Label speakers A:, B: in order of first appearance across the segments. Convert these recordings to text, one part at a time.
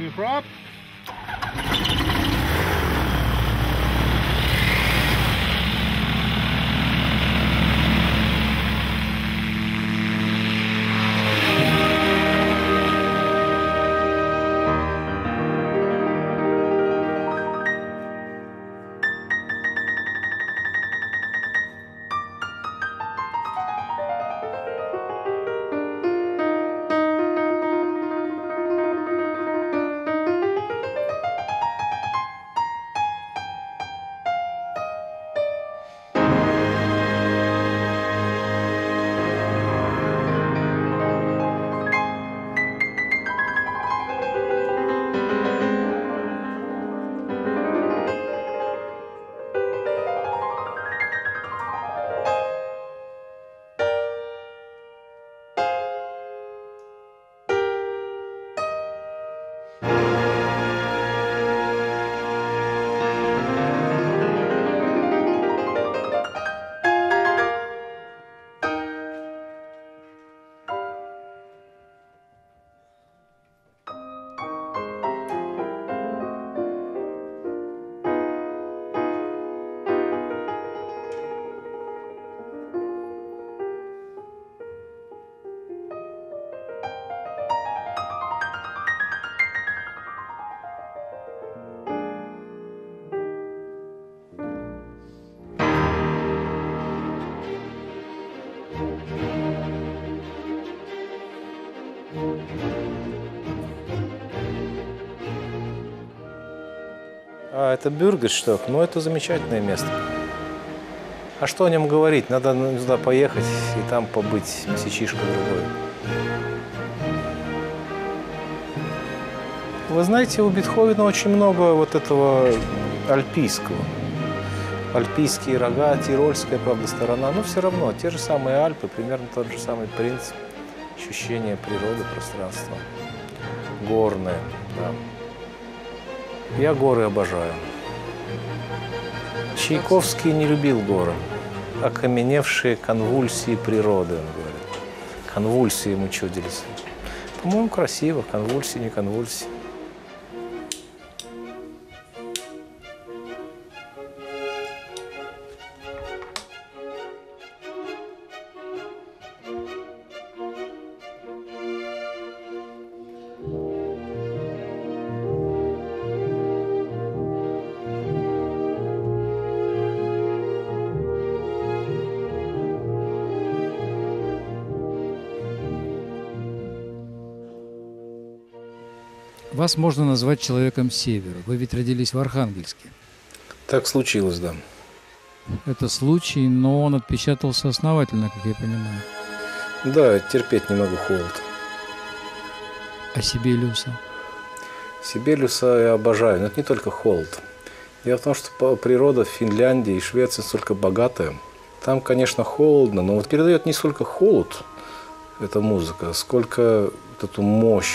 A: Keep up.
B: А это Бюргершток, ну это замечательное место. А что о нем говорить? Надо туда поехать и там побыть месячишко другой. Вы знаете, у Бетховена очень много вот этого альпийского. Альпийские рога, тирольская, правда, сторона, но все равно те же самые Альпы, примерно тот же самый принцип. Ощущение природы, пространства. Горное, да. Я горы обожаю. Чайковский не любил горы. Окаменевшие конвульсии природы, он говорит. Конвульсии ему чудились. По-моему, красиво. Конвульсии, не конвульсии.
C: Вас можно назвать человеком севера. Вы ведь родились в Архангельске.
B: Так случилось, да.
C: Это случай, но он отпечатался основательно, как я понимаю.
B: Да, терпеть не могу холод.
C: А Сибелиуса?
B: Сибелиуса я обожаю, но это не только холод. Дело в том, что природа в Финляндии и Швеции настолько богатая. Там, конечно, холодно, но вот передает не сколько холод, эта музыка, сколько вот эту мощь.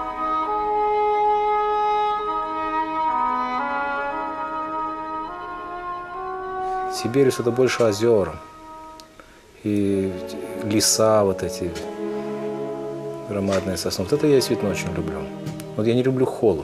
B: Сибириус – это больше озера и леса вот эти, громадные сосны. Вот это я действительно очень люблю. Вот я не люблю холод.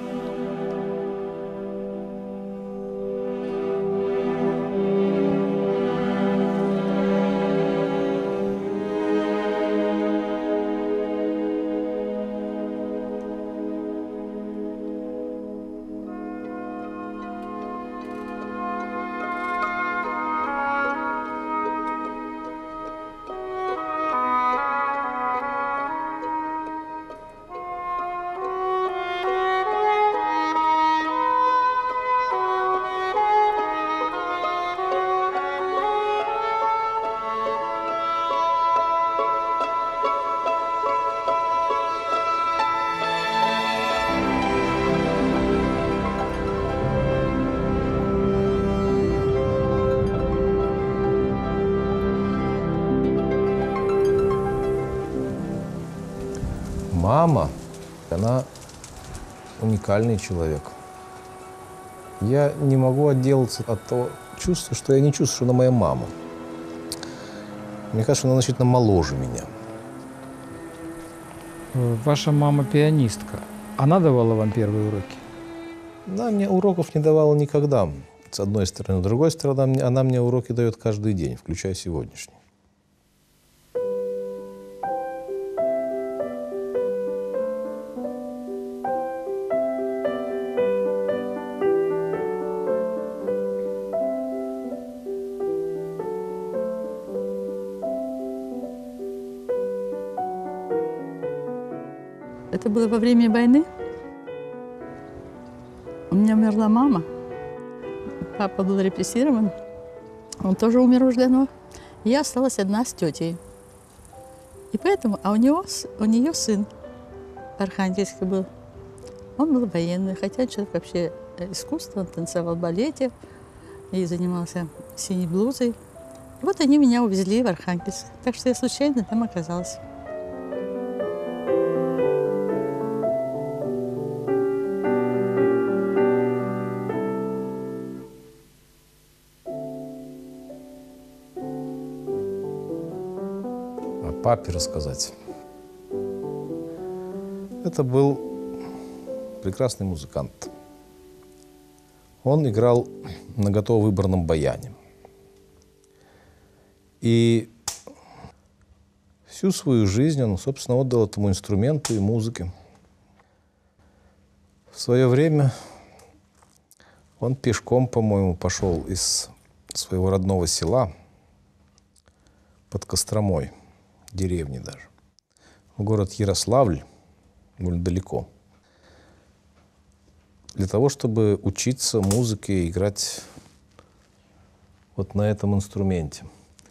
B: Мама, она уникальный человек. Я не могу отделаться от того чувства, что я не чувствую, что она моя мама. Мне кажется, она значительно моложе меня.
C: Ваша мама пианистка. Она давала вам первые уроки?
B: Она мне уроков не давала никогда, с одной стороны. С другой стороны, она мне уроки дает каждый день, включая сегодняшний.
A: Это было во время войны. У меня умерла мама. Папа был репрессирован. Он тоже умер уже давно. Я осталась одна с тетей. И поэтому, у нее сын в Архангельске был. Он был военный, хотя человек вообще искусства, он танцевал в балете и занимался синей блузой. И вот они меня увезли в Архангельск. Так что я случайно там оказалась.
B: Папе рассказать. Это был прекрасный музыкант. Он играл на готово-выборном баяне. И всю свою жизнь он, собственно, отдал этому инструменту и музыке. В свое время он пешком, по-моему, пошел из своего родного села под Костромой, деревни даже, в город Ярославль, довольно далеко, для того, чтобы учиться музыке и играть вот на этом инструменте.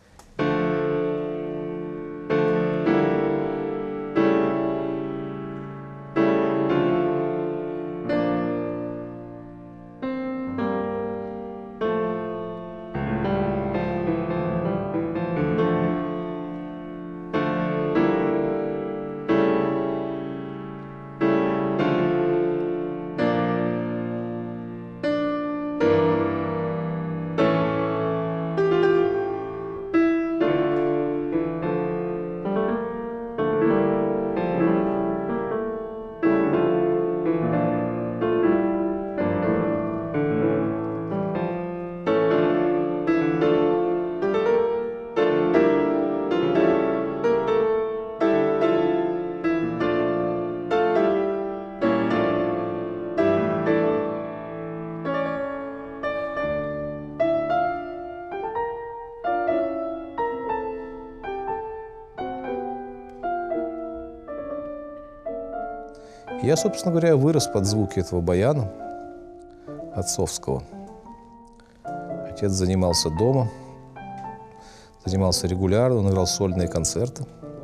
B: Я, собственно говоря, вырос под звуки этого баяна отцовского. Отец занимался дома, занимался регулярно, он играл сольные концерты.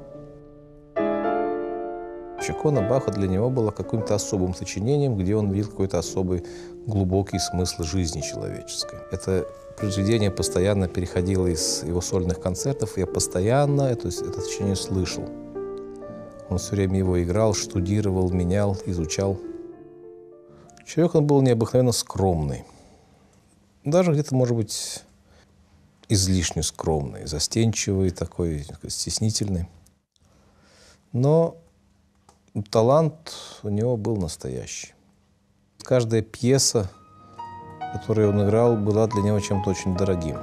B: Икона Баха для него была каким-то особым сочинением, где он видел какой-то особый глубокий смысл жизни человеческой. Это произведение постоянно переходило из его сольных концертов, и я постоянно это сочинение слышал. Он все время его играл, штудировал, менял, изучал. Человек он был необыкновенно скромный. Даже где-то, может быть, излишне скромный, застенчивый, такой стеснительный. Но талант у него был настоящий. Каждая пьеса, которую он играл, была для него чем-то очень дорогим.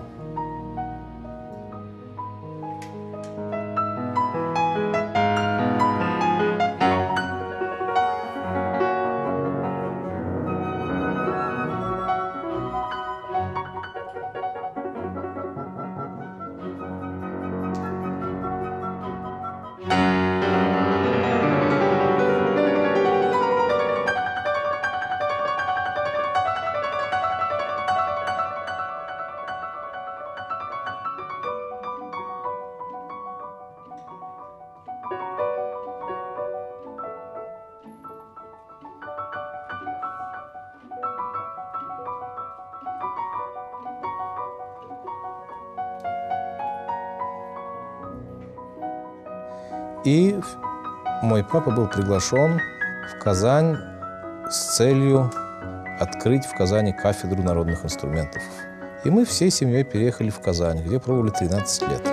B: И мой папа был приглашен в Казань с целью открыть в Казани кафедру народных инструментов. И мы всей семьей переехали в Казань, где пробовали 13 лет.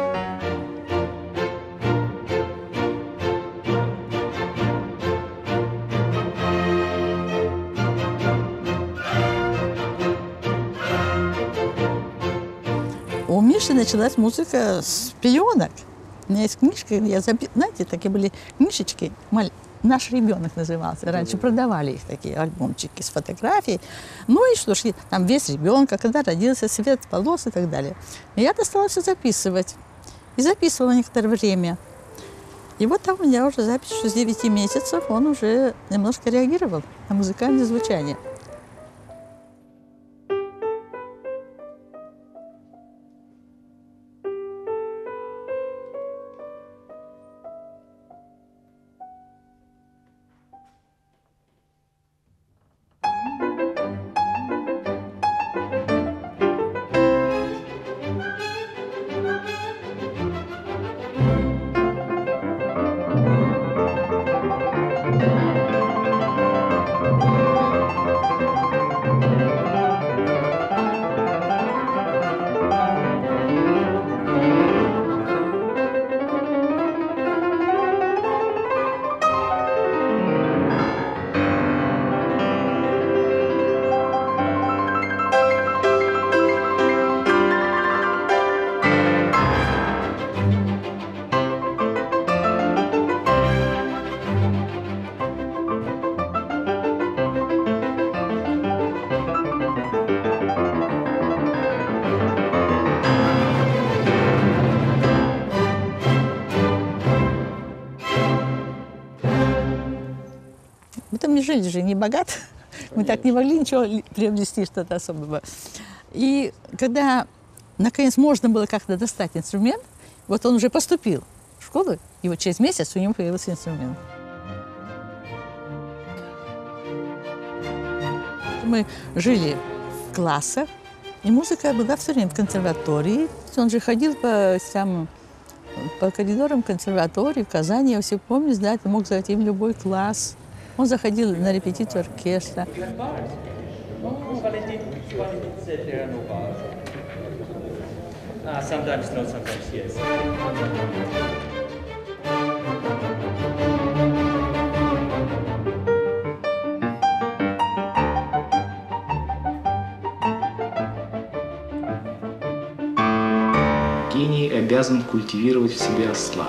A: раньше началась музыка с пеленок. У меня есть книжка, знаете, такие были книжечки, «Наш ребенок» назывался. Раньше продавали их, такие альбомчики с фотографией. Ну и что ж, там вес ребенка, когда родился, цвет волос и так далее. И я стала все записывать. И записывала некоторое время. И вот там у меня уже запись, что с 9 месяцев он уже немножко реагировал на музыкальное звучание. Мы жили же не богато, мы так не могли ничего приобрести, что-то особого. И когда, наконец, можно было как-то достать инструмент, вот он уже поступил в школу, и вот через месяц у него появился инструмент. Мы жили в классах, и музыка была все время в консерватории. Он же ходил по коридорам консерватории в Казани, я все помню, да, ты мог зайти в любой класс. Он заходил на репетицию оркестра.
D: Гений обязан культивировать в себе осла.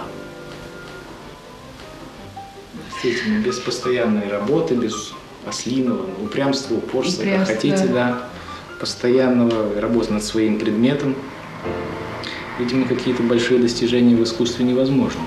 D: Действительно, без постоянной работы, без ослиного упрямства, упорства, как хотите, да, постоянного работы над своим предметом, видимо, какие-то большие достижения в искусстве невозможны.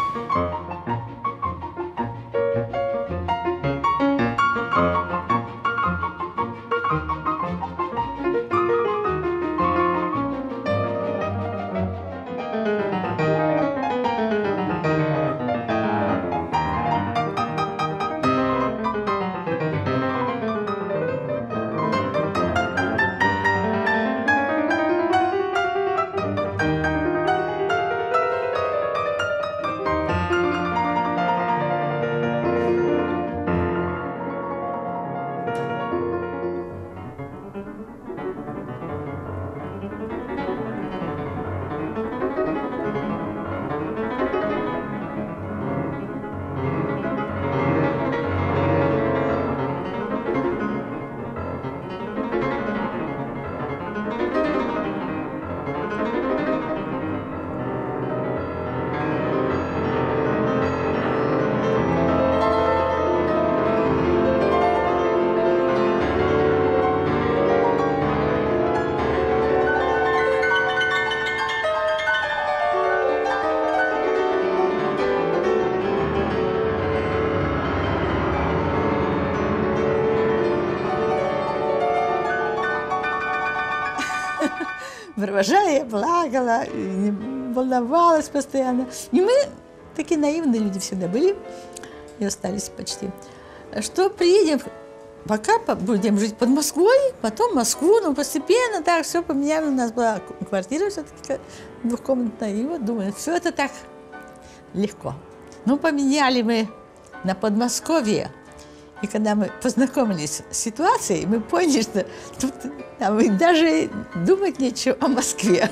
A: Провожая, я плакала, и волновалась постоянно. И мы такие наивные люди всегда были, и остались почти. Что приедем, пока будем жить под Москвой, потом Москву, но постепенно так все поменяли. У нас была квартира все-таки двухкомнатная, и вот думаю, все это так легко. Ну, поменяли мы на Подмосковье. И когда мы познакомились с ситуацией, мы поняли, что тут нам даже думать нечего о Москве.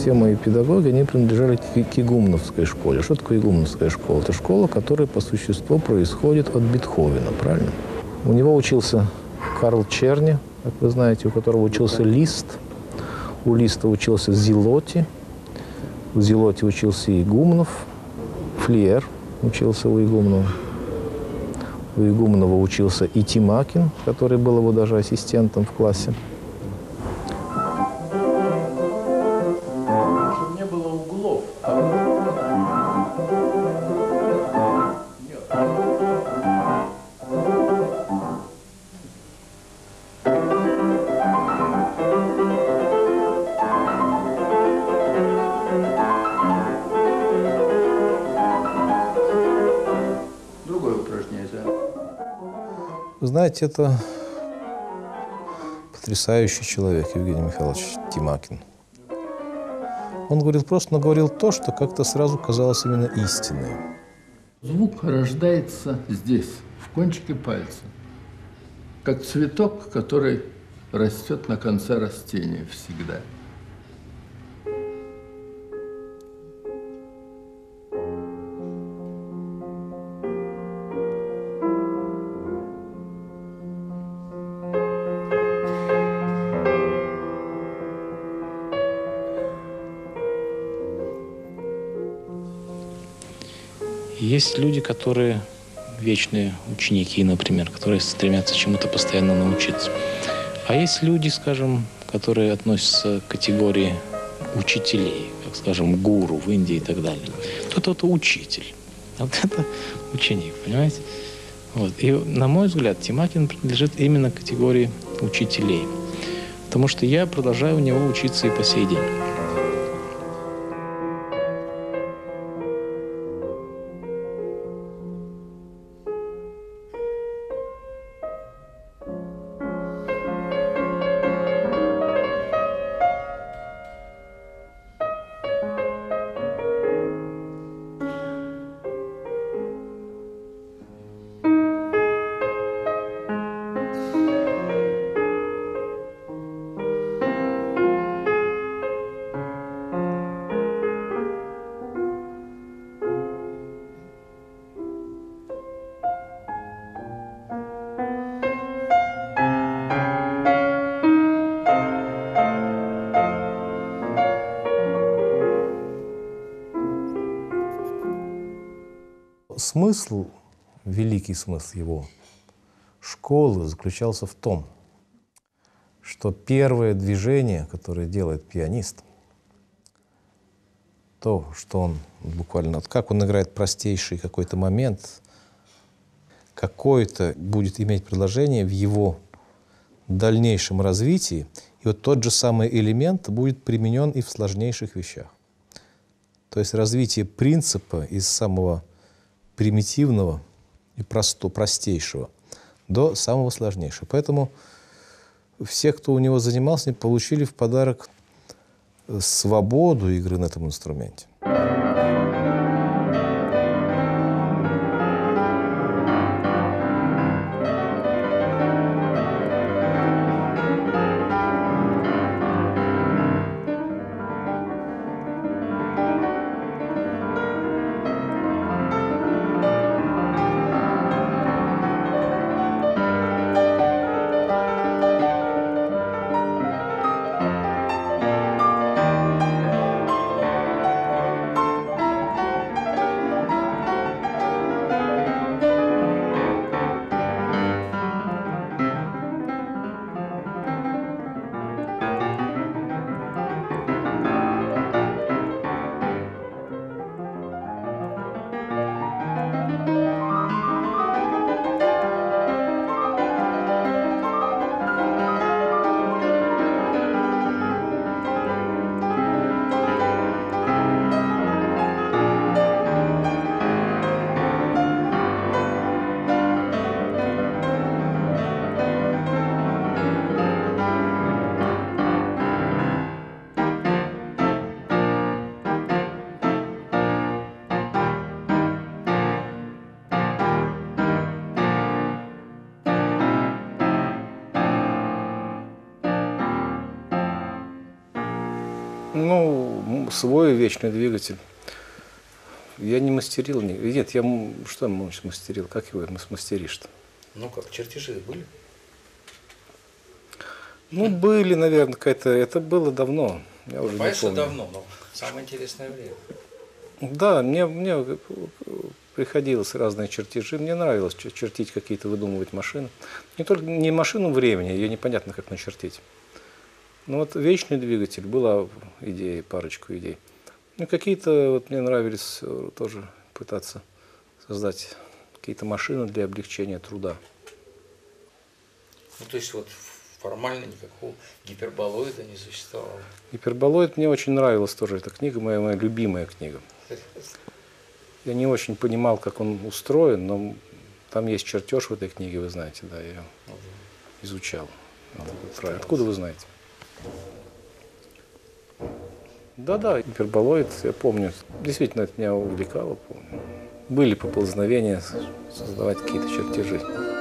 B: все мои педагоги, они принадлежали к игумновской школе. Что такое игумновская школа? Это школа, которая по существу происходит от Бетховена, правильно? У него учился Карл Черни, как вы знаете, у которого учился Лист. У Листа учился Зелоти. У Зелоти учился Игумнов. Флиер учился у Игумнова. У Игумнова учился и Тимакин, который был его даже ассистентом в классе. Чтобы не было углов. Вы знаете, это потрясающий человек, Евгений Михайлович Тимакин. Он говорил просто, но говорил то, что как-то сразу казалось именно истинным.
E: Звук рождается здесь, в кончике пальца, как цветок, который растет на конце растения всегда.
D: Есть люди, которые вечные ученики, например, которые стремятся чему-то постоянно научиться. А есть люди, скажем, которые относятся к категории учителей, как, скажем, гуру в Индии и так далее. Кто-то учитель, а вот это ученик, понимаете? Вот. И, на мой взгляд, Тимакин принадлежит именно к категории учителей. Потому что я продолжаю у него учиться и по сей день.
B: Смысл, великий смысл его школы заключался в том, что первое движение, которое делает пианист, то, что он буквально, как он играет простейший какой-то момент, какое-то будет иметь предложение в его дальнейшем развитии, и вот тот же самый элемент будет применен и в сложнейших вещах. То есть развитие принципа из самого примитивного и простейшего до самого сложнейшего. Поэтому все, кто у него занимался, получили в подарок свободу игры на этом инструменте. свой вечный двигатель. Я не мастерил. Нет, что мастерил? Как его смастеришь-то?
F: Ну как, чертежи были?
B: Ну, были, наверное, какая-то... Это было давно. Я уже не помню.
F: Давно, но самое интересное время.
B: Да, мне приходилось разные чертежи. Мне нравилось чертить какие-то, выдумывать машины. Не машину времени, ее непонятно как начертить. Но вот вечный двигатель, была идея, парочку идей. Ну, какие-то вот мне нравились тоже пытаться создать какие-то машины для облегчения труда.
F: Ну, то есть вот формально никакого гиперболоида не существовало.
B: Гиперболоид мне очень нравилась тоже. Эта книга моя любимая книга. Я не очень понимал, как он устроен, но там есть чертеж в этой книге, вы знаете, да, я ее изучал. Откуда вы знаете? Да, гиперболоид, я помню. Действительно, это меня увлекало, помню. Были поползновения создавать какие-то чертежи.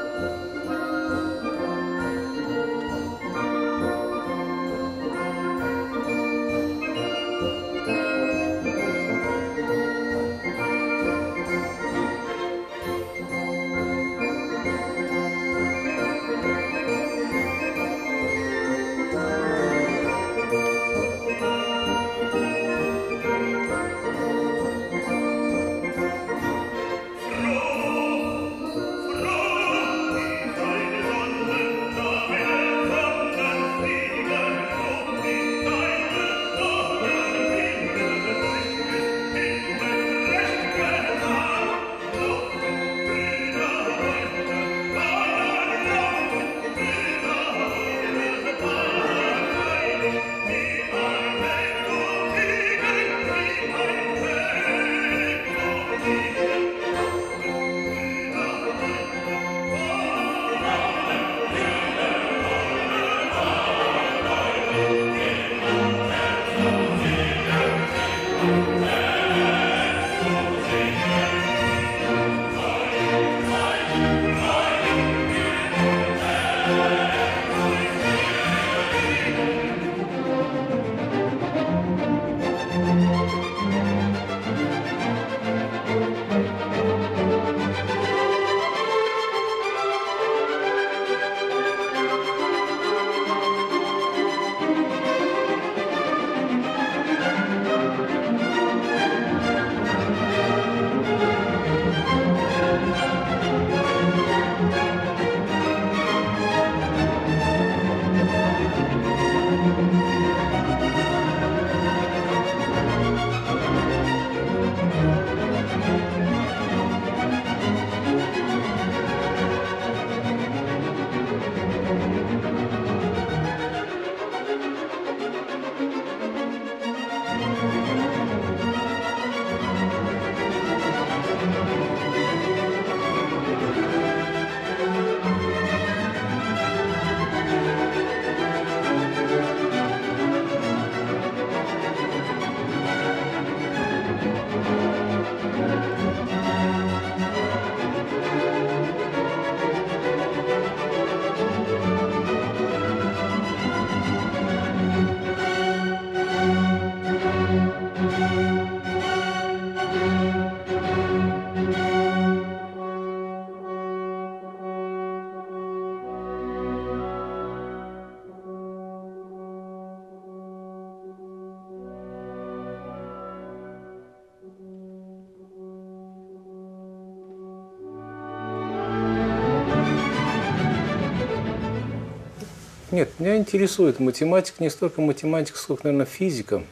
B: Нет, меня интересует математика, не столько математика, сколько, наверное, физика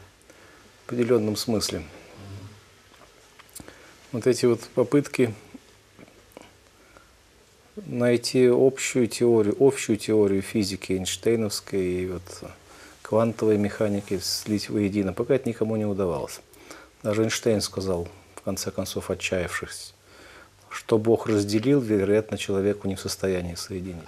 B: в определенном смысле. Вот эти вот попытки найти общую теорию физики эйнштейновской и вот квантовой механики слить воедино, пока это никому не удавалось. Даже Эйнштейн сказал, в конце концов, отчаявшись, что Бог разделил, вероятно, человеку не в состоянии соединить.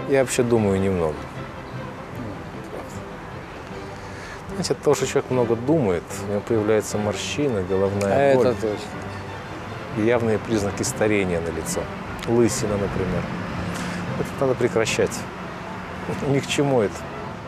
B: Я вообще думаю немного. Знаете, от того, что человек много думает, у него появляются морщины, головная боль.
F: Это точно.
B: И явные признаки старения на лицо. Лысина, например. Это надо прекращать. Ни к чему это.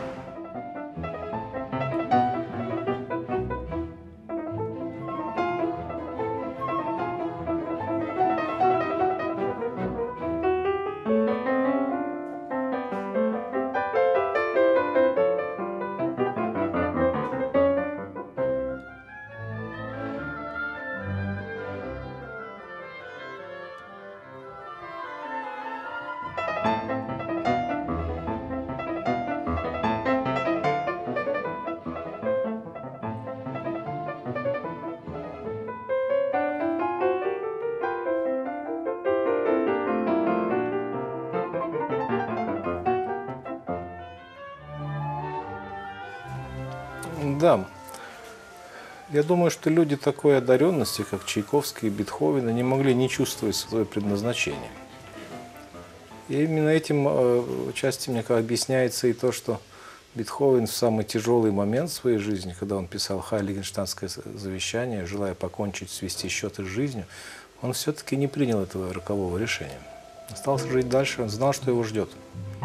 B: Да. Я думаю, что люди такой одаренности, как Чайковский и Бетховен, не могли не чувствовать свое предназначение. И именно этим отчасти, мне кажется, объясняется и то, что Бетховен в самый тяжелый момент своей жизни, когда он писал «Хайлигенштадтское завещание», желая покончить, свести счеты с жизнью, он все-таки не принял этого рокового решения. Остался жить дальше, он знал, что его ждет.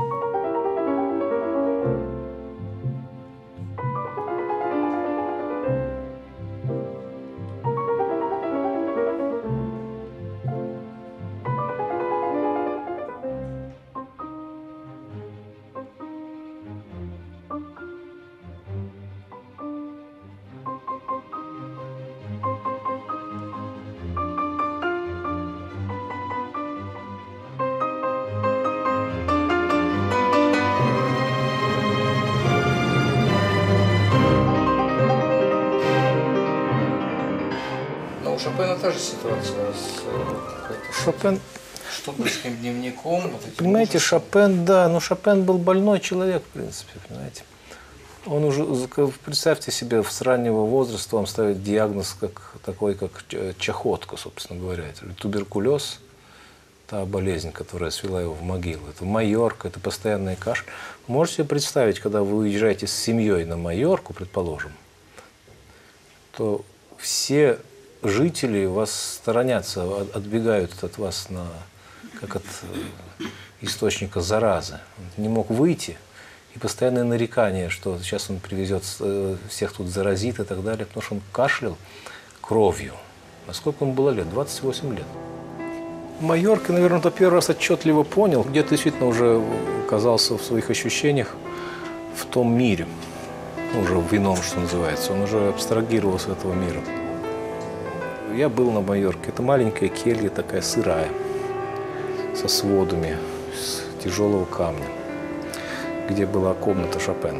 F: Но у Шопена та же ситуация с
B: Шопен,
F: штутгарским дневником. Вот этим
B: понимаете,
F: ужасом.
B: Шопен, да, но Шопен был больной человек, в принципе, понимаете. Он уже, представьте себе, с раннего возраста вам ставит диагноз такой, как чахотка, собственно говоря. Это туберкулез, та болезнь, которая свела его в могилу. Это Майорка, это постоянный кашель. Можете себе представить, когда вы уезжаете с семьей на Майорку, предположим, то все жители вас сторонятся, отбегают от вас как от источника заразы. Он не мог выйти. И постоянное нарекание, что сейчас он привезет, всех тут заразит и так далее, потому что он кашлял кровью. А сколько ему было лет? 28 лет. Майорка, наверное, то первый раз отчетливо понял, где-то действительно уже оказался в своих ощущениях в том мире, уже в ином, что называется. Он уже абстрагировался от этого мира. Я был на Майорке. Это маленькая келья, такая сырая, со сводами, с тяжелого камня, где была комната Шопена.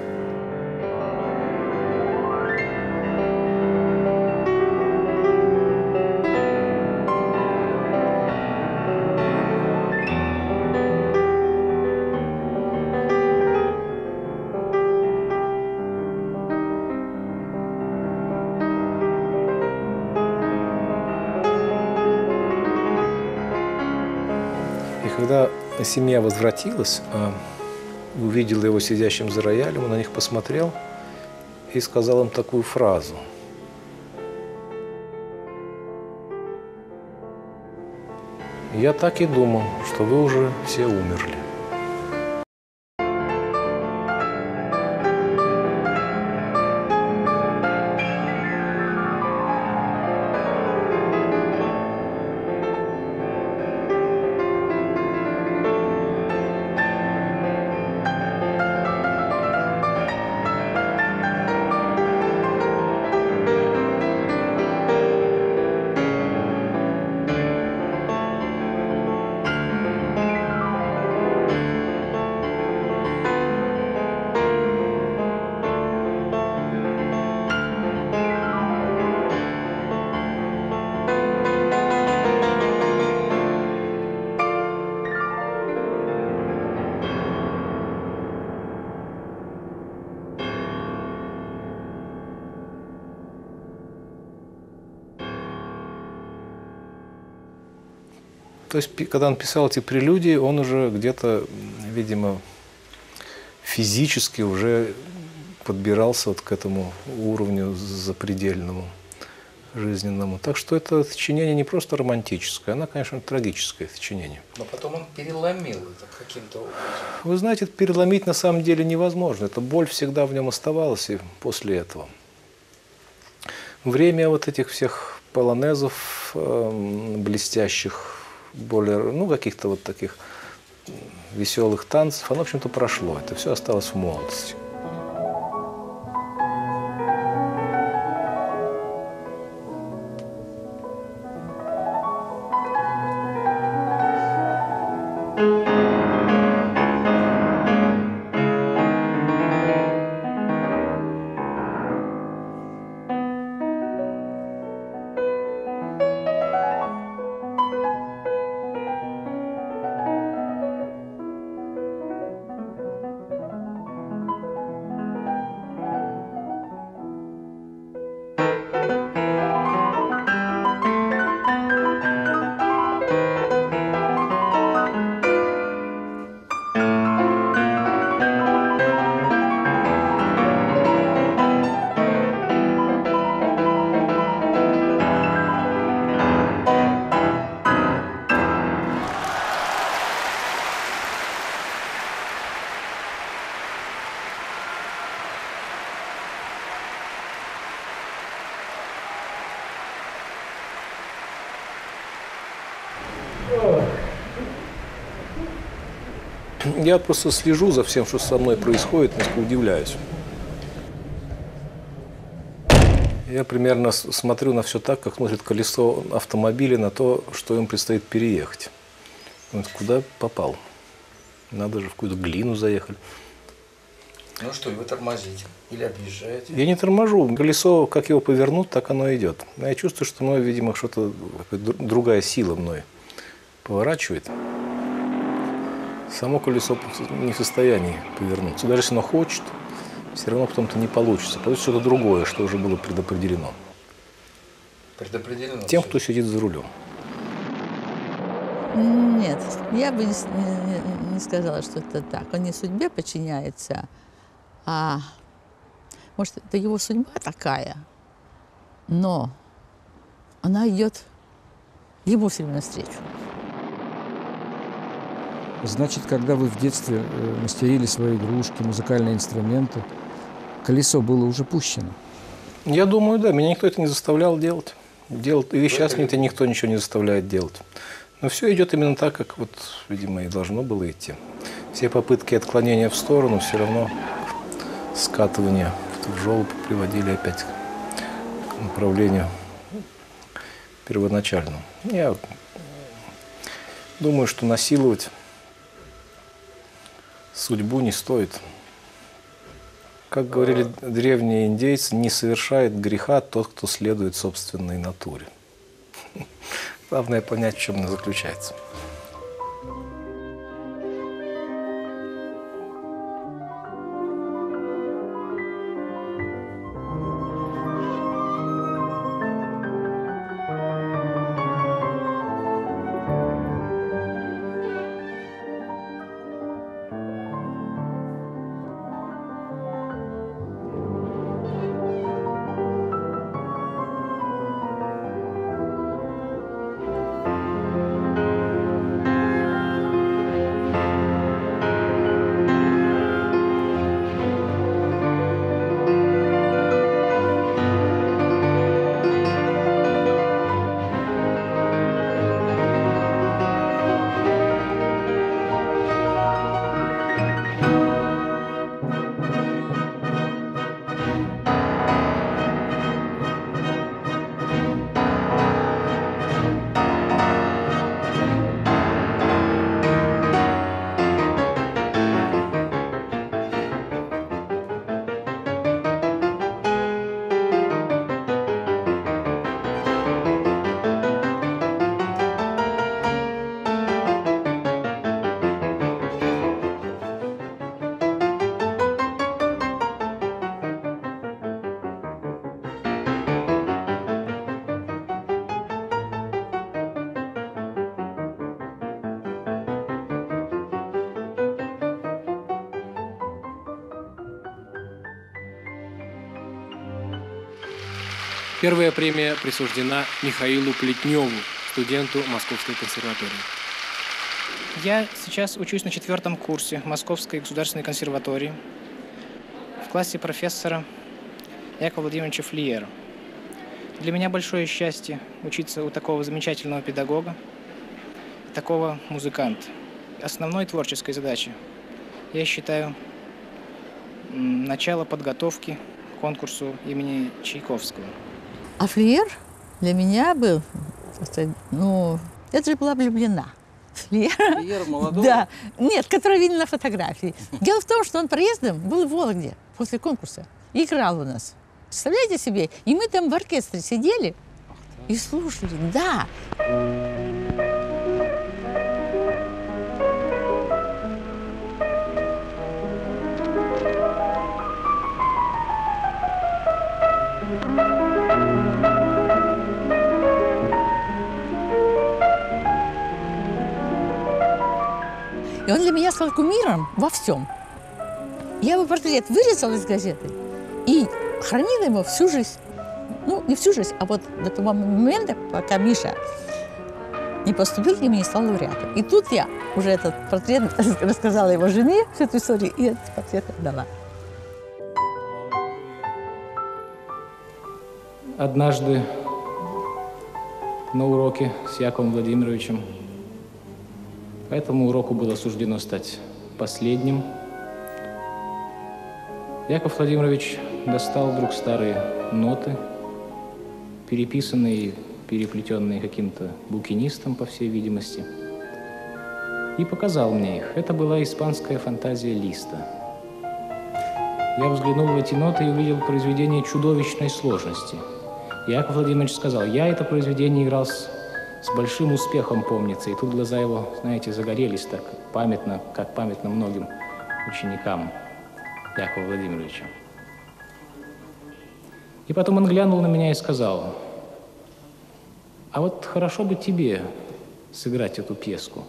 B: И когда семья возвратилась, увидела его сидящим за роялем, он на них посмотрел и сказал им такую фразу. «Я так и думал, что вы уже все умерли». То есть, когда он писал эти прелюдии, он уже где-то видимо, физически уже подбирался вот к этому уровню запредельному, жизненному. Так что это сочинение не просто романтическое, оно, конечно, трагическое сочинение.
F: Но потом он переломил это каким-то образом.
B: Вы знаете, это переломить на самом деле невозможно. Эта боль всегда в нем оставалась и после этого. Время вот этих всех полонезов блестящих, более, ну, каких-то вот таких веселых танцев, оно, в общем-то, прошло. Это все осталось в молодости. Я просто слежу за всем, что со мной происходит, несколько удивляюсь. Я примерно смотрю на все так, как смотрит колесо автомобиля на то, что им предстоит переехать. Куда попал? Надо же, в какую-то глину заехали.
F: Ну что, вы тормозите или объезжаете?
B: Я не торможу. Колесо, как его повернут, так оно идет. Но я чувствую, что мной, видимо, что-то, другая сила мной поворачивает. Само колесо не в состоянии повернуться. Даже если оно хочет, все равно потом-то не получится. Получится что-то другое, что уже было предопределено.
F: Предопределено?
B: Тем, кто сидит за рулем.
A: Нет, я бы не сказала, что это так. Он не судьбе подчиняется, а может, это его судьба такая, но она идет ему все время навстречу.
C: Значит, когда вы в детстве мастерили свои игрушки, музыкальные инструменты, колесо было уже пущено?
B: Я думаю, да. Меня никто это не заставлял делать. И сейчас мне это никто ничего не заставляет делать. Но все идет именно так, как, вот, видимо, и должно было идти. Все попытки отклонения в сторону все равно скатывания в желоб приводили опять к направлению первоначальному. Я думаю, что насиловать судьбу не стоит. Как говорили древние индейцы, не совершает греха тот, кто следует собственной натуре. Главное понять, в чем она заключается.
G: Первая премия присуждена Михаилу Плетневу, студенту Московской консерватории.
H: Я сейчас учусь на 4-м курсе Московской государственной консерватории в классе профессора Якова Владимировича Флиера. Для меня большое счастье учиться у такого замечательного педагога, такого музыканта. Основной творческой задачей я считаю начало подготовки к конкурсу имени Чайковского.
A: А Флиер для меня был, ну, это же была влюблена.
C: Флиер молодой?
A: Да. Нет, который видел на фотографии. Дело в том, что он проездом был в Вологде после конкурса и играл у нас. Представляете себе? И мы там в оркестре сидели и слушали. Да. И он для меня стал кумиром во всем. Я его портрет вырезала из газеты и хранила его всю жизнь. Ну, не всю жизнь, а вот до того момента, пока Миша не поступил и не стал лауреатом. И тут я уже этот портрет рассказала его жене, всю эту историю, и этот портрет отдала.
D: Однажды на уроке с Яковом Владимировичем этому уроку было суждено стать последним. Яков Владимирович достал вдруг старые ноты, переписанные и переплетенные каким-то букинистом, по всей видимости, и показал мне их. Это была испанская фантазия Листа. Я взглянул в эти ноты и увидел произведение чудовищной сложности. Яков Владимирович сказал: я это произведение играл с большим успехом, помнится. И тут глаза его, знаете, загорелись так памятно, как памятно многим ученикам Якова Владимировича. И потом он глянул на меня и сказал: а вот хорошо бы тебе сыграть эту пьеску.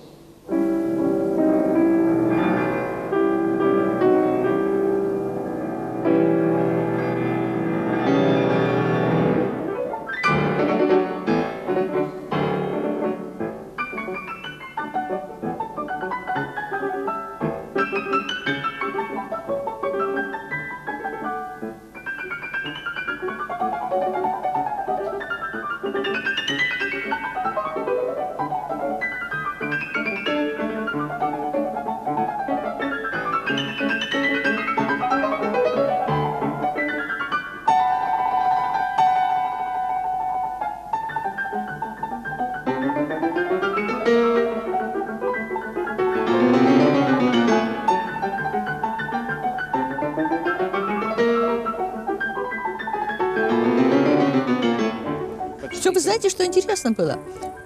A: Еще вы знаете, что интересно было?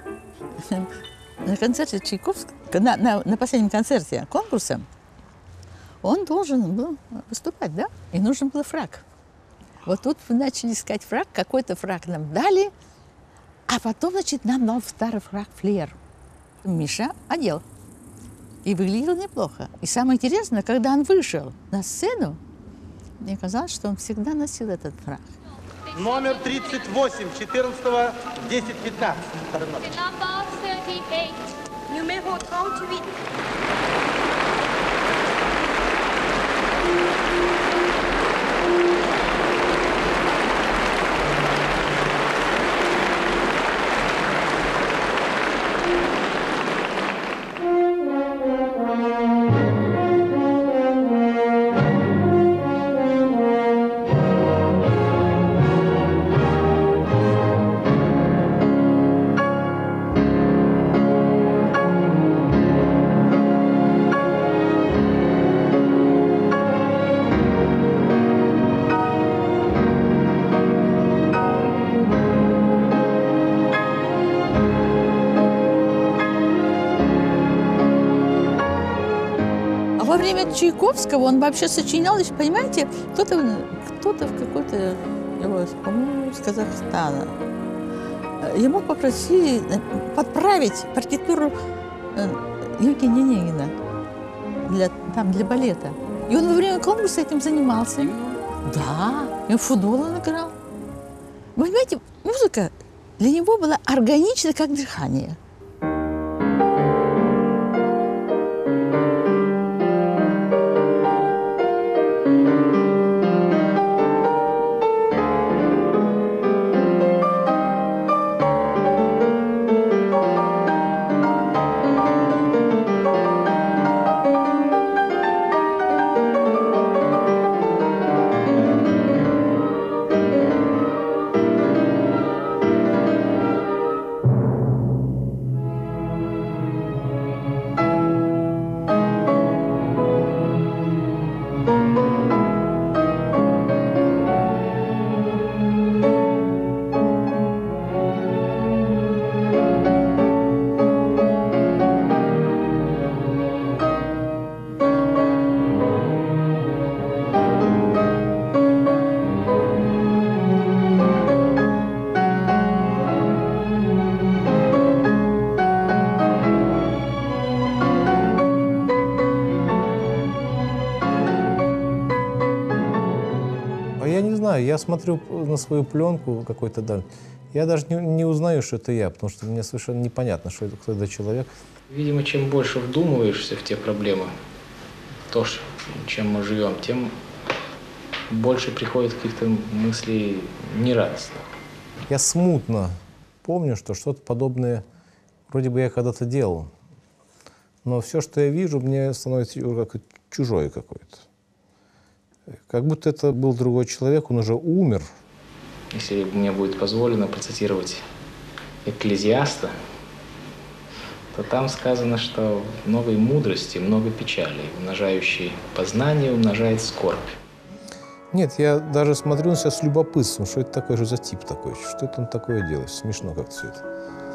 A: На концерте Чайковского, на последнем концерте конкурса, он должен был выступать, да? И нужен был фрак. Вот тут мы начали искать фрак, какой-то фрак нам дали, а потом, значит, нам дал старый фрак Флиер. Миша одел. И выглядел неплохо. И самое интересное, когда он вышел на сцену, мне казалось, что он всегда носил этот фрак.
I: Номер 38, 14-го, 10-15.
J: Numéro 38.
A: Во время Чайковского он вообще сочинял, понимаете, кто-то в какой-то, по-моему, из Казахстана. Ему попросили подправить партитуру Евгения Онегина для балета. И он во время конкурса этим занимался. Да, и в футбол он играл. Вы понимаете, музыка для него была органична, как дыхание.
B: Я не знаю, я смотрю на свою пленку какой-то, да, я даже не узнаю, что это я, потому что мне совершенно непонятно, что это, кто это человек.
D: Видимо, чем больше вдумываешься в те проблемы, то, чем мы живем, тем больше приходит каких-то мыслей нерадостных.
B: Я смутно помню, что что-то подобное вроде бы я когда-то делал. Но все, что я вижу, мне становится как чужое какое-то. Как будто это был другой человек, он уже умер.
D: Если мне будет позволено процитировать Экклезиаста, то там сказано, что много мудрости, много печали, умножающий познание умножает скорбь.
B: Нет, я даже смотрю на себя с любопытством, что это такое же за тип такой, что это он такое делает. Смешно как-то все это.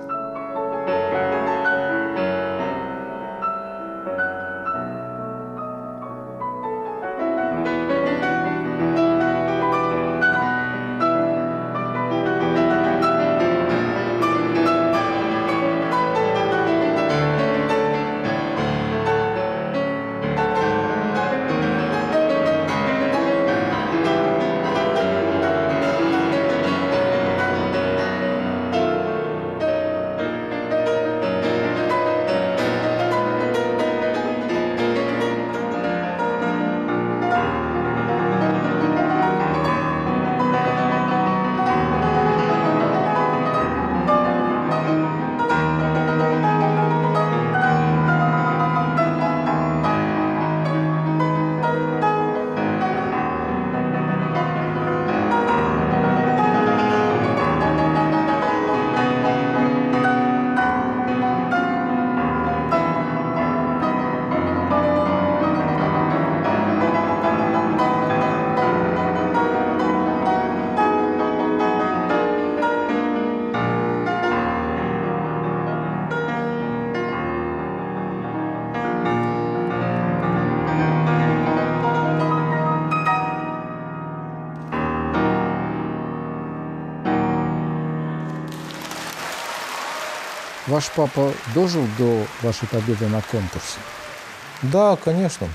C: Ваш папа дожил до вашей победы на конкурсе?
B: Да, конечно.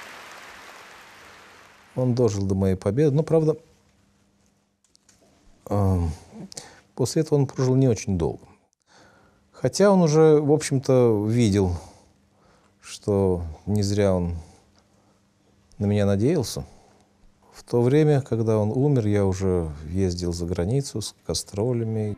B: Он дожил до моей победы. Но, правда, после этого он прожил не очень долго. Хотя он уже, в общем-то, видел, что не зря он на меня надеялся. В то время, когда он умер, я уже ездил за границу с гастролями.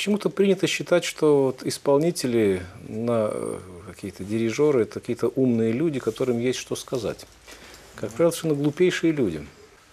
B: Почему-то принято считать, что вот исполнители, какие-то дирижеры, это какие-то умные люди, которым есть что сказать. Как правило, совершенно глупейшие люди.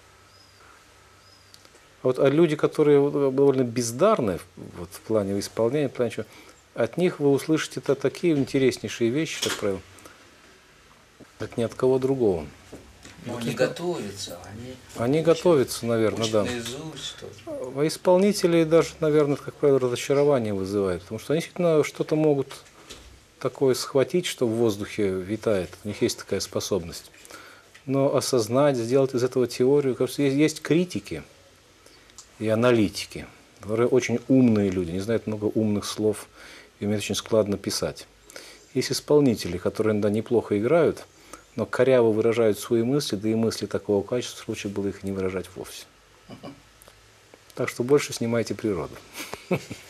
B: А люди, которые довольно бездарны в плане исполнения, от них вы услышите такие интереснейшие вещи, как правило, как ни от кого другого.
F: Но они готовятся.
B: Они готовятся, наверное, да. А исполнители даже, наверное, как правило, разочарование вызывает, потому что они действительно что-то могут такое схватить, что в воздухе витает. У них есть такая способность. Но осознать, сделать из этого теорию, кажется, есть критики и аналитики, которые очень умные люди, не знают много умных слов и умеют очень складно писать. Есть исполнители, которые иногда неплохо играют, но коряво выражают свои мысли, да и мысли такого качества, в случае было их не выражать вовсе. Так что больше снимайте природу.